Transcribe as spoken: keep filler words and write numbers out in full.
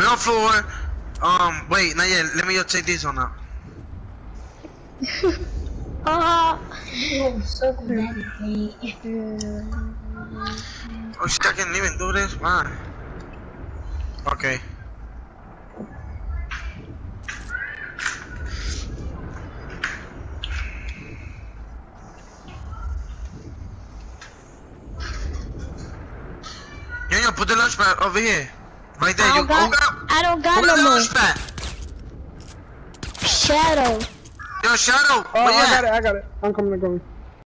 Middle floor. Um, wait, not yet. Let me just take this one out. Uh. Oh, so bad. Oh shit, I can't even do this. Why? Okay. Yo, yo, put the launch pad over here. Right there. I You don't got, got, I don't got who no got the more. launch pad? Shadow. Yo, Shadow. Oh, where you I got at? it, I got it. I'm coming, I'm coming.